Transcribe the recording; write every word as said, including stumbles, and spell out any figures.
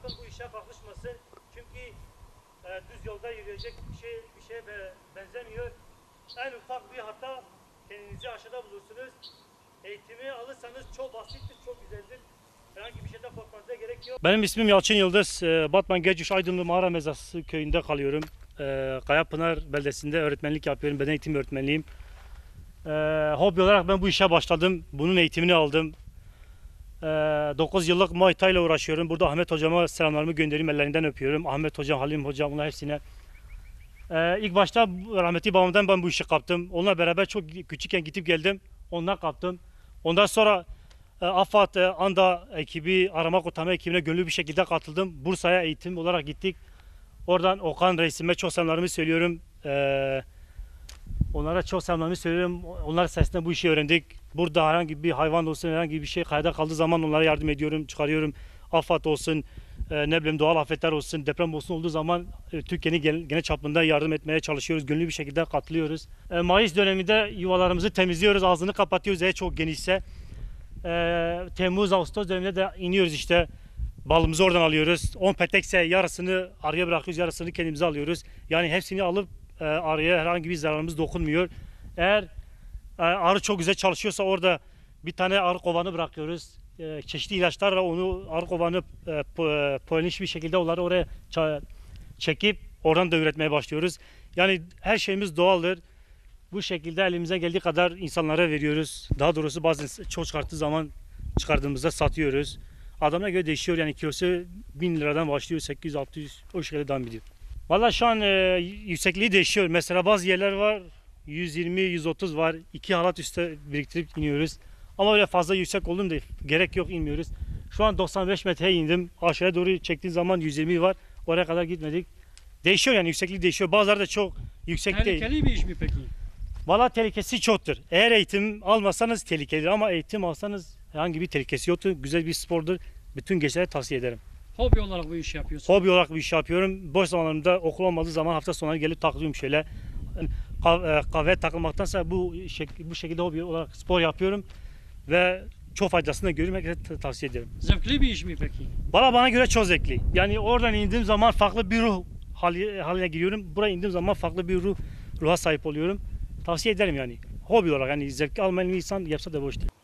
sakın bu işe kalkışmasın. Çünkü e, düz yolda yürüyecek bir şey bir şeye benzemiyor. En ufak bir hata kendinizi aşağıda bulursunuz. Eğitimi alırsanız çok basittir, çok güzeldir. Herhangi bir şeyden korkmanıza gerek yok. Benim ismim Yalçın Yıldız. Batman Gecüş Aydınlı Mağara Mezası köyünde kalıyorum. Kayapınar beldesinde öğretmenlik yapıyorum. Beden eğitimi öğretmenliğim. Hobi olarak ben bu işe başladım. Bunun eğitimini aldım. dokuz yıllık Muay Thai ile uğraşıyorum. Burada Ahmet hocama selamlarımı göndereyim. Ellerinden öpüyorum. Ahmet hocam, Halim hocam, bunlar hepsine. İlk başta rahmetli babamdan ben bu işi kaptım. Onunla beraber çok küçükken gidip geldim. Ondan kaptım. Ondan sonra AFAD, ANDA ekibi, arama kurtarma ekibine gönüllü bir şekilde katıldım. Bursa'ya eğitim olarak gittik. Oradan Okan reisime çok selamlarımı söylüyorum. Ee, onlara çok selamlarımı söylüyorum. Onlar sayesinde bu işi öğrendik. Burada herhangi bir hayvan olsun, herhangi bir şey kayda kaldığı zaman onlara yardım ediyorum, çıkarıyorum. AFAD olsun, e, ne bileyim doğal afetler olsun, deprem olsun olduğu zaman e, Türkiye'nin genel, genel çapında yardım etmeye çalışıyoruz. Gönüllü bir şekilde katılıyoruz. E, Mayıs döneminde yuvalarımızı temizliyoruz, ağzını kapatıyoruz eğer çok genişse. E, Temmuz, Ağustos döneminde de iniyoruz işte. Balımızı oradan alıyoruz. on petekse yarısını arıya bırakıyoruz, yarısını kendimize alıyoruz. Yani hepsini alıp e, arıya herhangi bir zararımız dokunmuyor. Eğer e, arı çok güzel çalışıyorsa orada bir tane arı kovanı bırakıyoruz. E, çeşitli ilaçlarla onu arı kovanı e, polenmiş bir şekilde onları oraya çekip oradan da üretmeye başlıyoruz. Yani her şeyimiz doğaldır. Bu şekilde elimize geldiği kadar insanlara veriyoruz. Daha doğrusu bazen çok çıkarttığı zaman çıkardığımızda satıyoruz. Adamına göre değişiyor, yani kilosu bin liradan başlıyor, sekiz yüz altı yüz o şekilde devam ediyor. Valla şu an e, yüksekliği değişiyor. Mesela bazı yerler var yüz yirmi yüz otuz var. İki halat üstte biriktirip iniyoruz. Ama öyle fazla yüksek olduğum değil. Gerek yok, inmiyoruz. Şu an doksan beş metreye indim. Aşağıya doğru çektiğim zaman yüz yirmi var. Oraya kadar gitmedik. Değişiyor, yani yüksekliği değişiyor. Bazıları da çok yüksek Tehlikeli değil. Tehlikeli bir iş mi peki? Valla tehlikesi çoktur. Eğer eğitim almasanız tehlikelidir ama eğitim alsanız herhangi bir tehlikesi yoktur. Güzel bir spordur. Bütün gençlere tavsiye ederim. Hobi olarak bu işi yapıyorsun. Hobi olarak bir iş yapıyorum. Boş zamanlarımda okul olmadığı zaman hafta sonları gelip takılıyorum şöyle. Kahveye takılmaktansa bu bu şekilde hobi olarak spor yapıyorum ve çok faydasını da görüyorum. Herkese tavsiye ederim. Zevkli bir iş mi peki? Valla bana göre çok zevkli. Yani oradan indiğim zaman farklı bir ruh haline giriyorum. Buraya indiğim zaman farklı bir ruh ruha sahip oluyorum. Tavsiye ederim yani. Hobi olarak, yani zevk almayan bir insan yapsa da boş değil.